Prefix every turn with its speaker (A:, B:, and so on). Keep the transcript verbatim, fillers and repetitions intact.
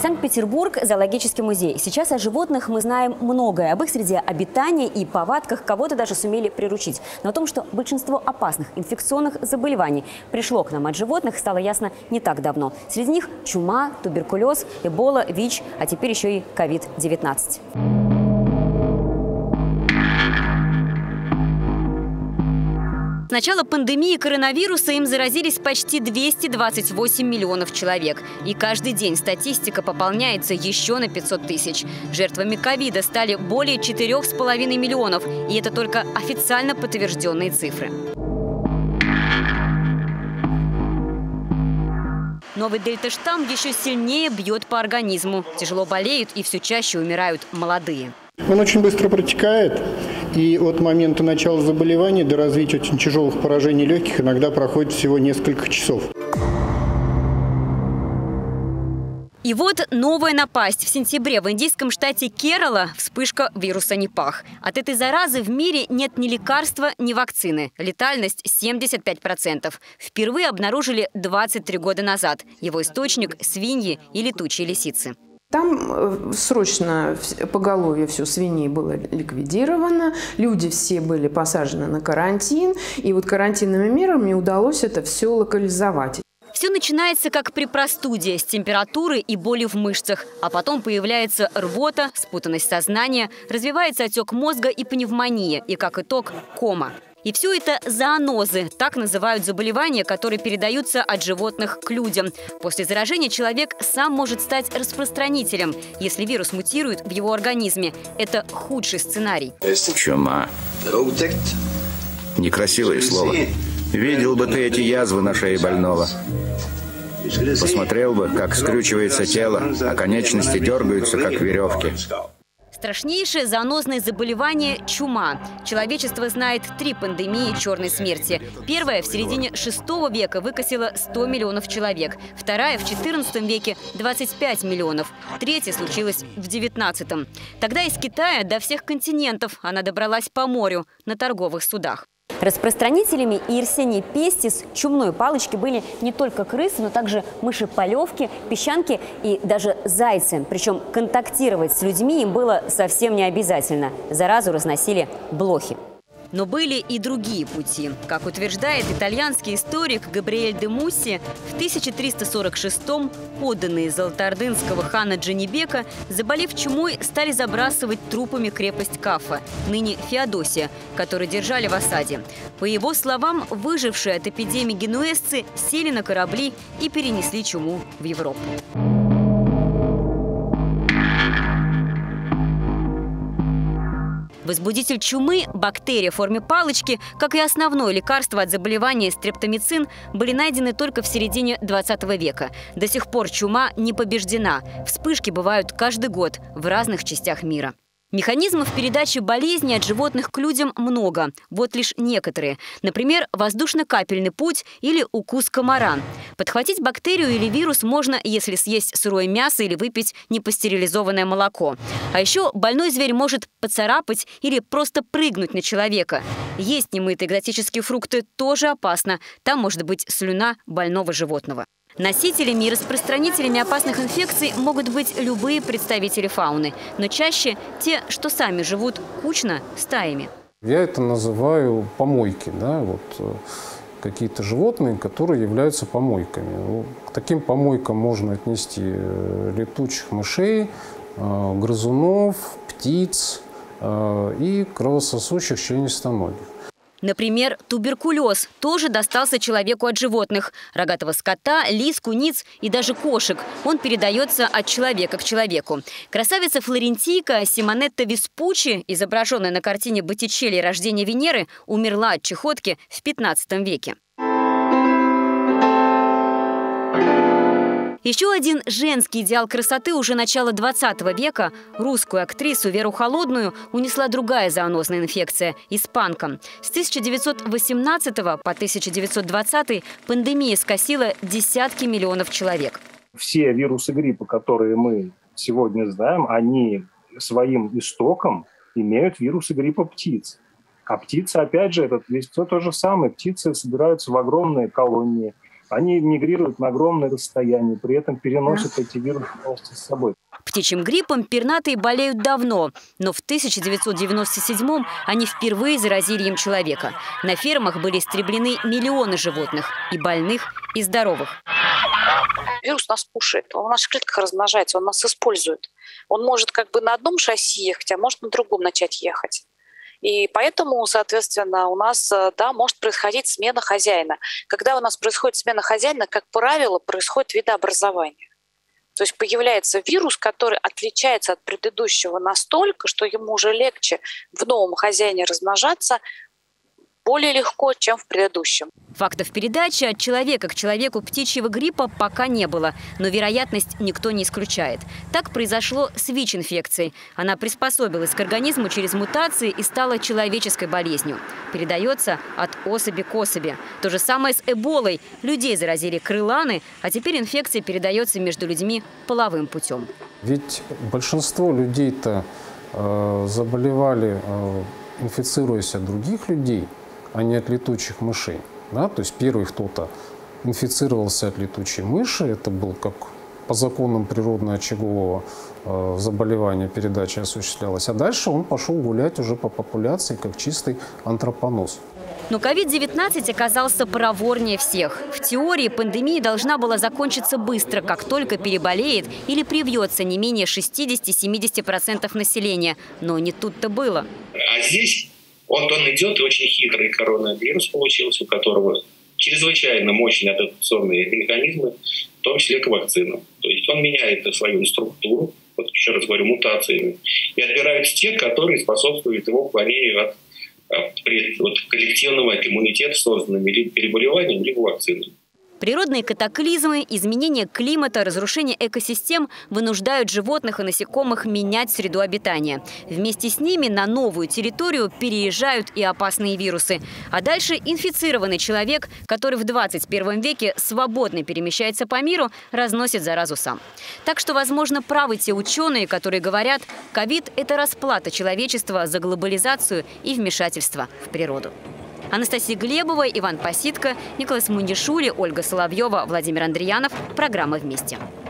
A: Санкт-Петербург, зоологический музей. Сейчас о животных мы знаем многое. Об их среде обитания и повадках кого-то даже сумели приручить. Но о том, что большинство опасных инфекционных заболеваний пришло к нам от животных, стало ясно не так давно. Среди них чума, туберкулез, эбола, ВИЧ, а теперь еще и ковид девятнадцать. С начала пандемии коронавируса им заразились почти двести двадцать восемь миллионов человек. И каждый день статистика пополняется еще на пятьсот тысяч. Жертвами ковида стали более четырёх с половиной миллионов. И это только официально подтвержденные цифры. Новый дельта-штамм еще сильнее бьет по организму. Тяжело болеют и все чаще умирают молодые.
B: Он очень быстро протекает, и от момента начала заболевания до развития очень тяжелых поражений легких иногда проходит всего несколько часов.
A: И вот новая напасть. В сентябре в индийском штате Керала вспышка вируса Нипах. От этой заразы в мире нет ни лекарства, ни вакцины. Летальность семьдесят пять процентов. Впервые обнаружили двадцать три года назад. Его источник – свиньи и летучие лисицы.
C: Там срочно поголовье все свиней было ликвидировано, люди все были посажены на карантин, и вот карантинными мерами удалось это все локализовать.
A: Все начинается как при простуде, с температуры и боли в мышцах. А потом появляется рвота, спутанность сознания, развивается отек мозга и пневмония, и как итог – кома. И все это зоонозы, так называют заболевания, которые передаются от животных к людям. После заражения человек сам может стать распространителем, если вирус мутирует в его организме. Это худший сценарий.
D: Чума. Некрасивое слово. Видел бы ты эти язвы на шее больного. Посмотрел бы, как скрючивается тело, а конечности дергаются, как веревки.
A: Страшнейшее зоонозное заболевание – чума. Человечество знает три пандемии черной смерти. Первая в середине шестого века выкосила сто миллионов человек. Вторая в четырнадцатом веке – двадцать пять миллионов. Третья случилась в девятнадцатом. Тогда из Китая до всех континентов она добралась по морю на торговых судах. Распространителями Yersinia pestis чумной палочки были не только крысы, но также мыши-полевки, песчанки и даже зайцы. Причем контактировать с людьми им было совсем не обязательно. Заразу разносили блохи. Но были и другие пути. Как утверждает итальянский историк Габриэль де Мусси, в тысяча триста сорок шестом подданные золотоордынского хана Джанибека, заболев чумой, стали забрасывать трупами крепость Кафа, ныне Феодосия, которую держали в осаде. По его словам, выжившие от эпидемии генуэзцы сели на корабли и перенесли чуму в Европу. Возбудитель чумы, бактерия в форме палочки, как и основное лекарство от заболевания стрептомицин, были найдены только в середине двадцатого века. До сих пор чума не побеждена. Вспышки бывают каждый год в разных частях мира. Механизмов передачи болезни от животных к людям много. Вот лишь некоторые. Например, воздушно-капельный путь или укус комара. Подхватить бактерию или вирус можно, если съесть сырое мясо или выпить непастеризованное молоко. А еще больной зверь может поцарапать или просто прыгнуть на человека. Есть немытые экзотические фрукты тоже опасно. Там может быть слюна больного животного. Носителями и распространителями опасных инфекций могут быть любые представители фауны, но чаще те, что сами живут кучно, стаями.
E: Я это называю помойки, да, вот какие-то животные, которые являются помойками. К таким помойкам можно отнести летучих мышей, грызунов, птиц и кровососущих членистоногих.
A: Например, туберкулез тоже достался человеку от животных. Рогатого скота, лис, куниц и даже кошек. Он передается от человека к человеку. Красавица флорентийка Симонетта Веспуччи, изображенная на картине Боттичелли «Рождение Венеры», умерла от чехотки в пятнадцатом веке. Еще один женский идеал красоты уже начала двадцатого века. Русскую актрису Веру Холодную унесла другая зоонозная инфекция – испанка. С тысяча девятьсот восемнадцатого по тысяча девятьсот двадцатый пандемия скосила десятки миллионов человек.
F: Все вирусы гриппа, которые мы сегодня знаем, они своим истоком имеют вирусы гриппа птиц. А птицы, опять же, это все то же самое. Птицы собираются в огромные колонии. Они мигрируют на огромное расстояние, при этом переносят эти вирусы с собой.
A: Птичьим гриппом пернатые болеют давно, но в тысяча девятьсот девяносто седьмом они впервые заразили им человека. На фермах были истреблены миллионы животных, и больных, и здоровых.
G: Вирус нас кушает, он в наших клетках размножается, он нас использует. Он может как бы на одном шасси ехать, а может на другом начать ехать. И поэтому, соответственно, у нас, да, может происходить смена хозяина. Когда у нас происходит смена хозяина, как правило, происходит видообразование. То есть появляется вирус, который отличается от предыдущего настолько, что ему уже легче в новом хозяине размножаться более легко, чем в предыдущем.
A: Фактов передачи от человека к человеку птичьего гриппа пока не было, но вероятность никто не исключает. Так произошло с ВИЧ-инфекцией. Она приспособилась к организму через мутации и стала человеческой болезнью. Передается от особи к особи. То же самое с эболой. Людей заразили крыланы, а теперь инфекция передается между людьми половым путем.
E: Ведь большинство людей-то э, заболевали, э, инфицируясь от других людей, а не от летучих мышей. Да? То есть первый кто-то инфицировался от летучей мыши, это был как по законам природно-очагового э, заболевания передача осуществлялась, а дальше он пошел гулять уже по популяции как чистый антропоноз.
A: Но ковид девятнадцать оказался проворнее всех. В теории пандемия должна была закончиться быстро, как только переболеет или привьется не менее шестидесяти-семидесяти процентов населения. Но не тут-то было.
H: А здесь вот он идет, и очень хитрый коронавирус получился, у которого чрезвычайно мощные адаптационные механизмы, в том числе к вакцинам. То есть он меняет свою структуру, вот еще раз говорю, мутациями, и отбираются те, которые способствуют его уклонению от, от коллективного иммунитета, созданными либо переболеванием, либо вакциной.
A: Природные катаклизмы, изменение климата, разрушение экосистем вынуждают животных и насекомых менять среду обитания. Вместе с ними на новую территорию переезжают и опасные вирусы. А дальше инфицированный человек, который в двадцать первом веке свободно перемещается по миру, разносит заразу сам. Так что, возможно, правы те ученые, которые говорят, ковид – это расплата человечества за глобализацию и вмешательство в природу. Анастасия Глебова, Иван Паситко, Николас Мундишули, Ольга Соловьева, Владимир Андреянов. Программа «Вместе».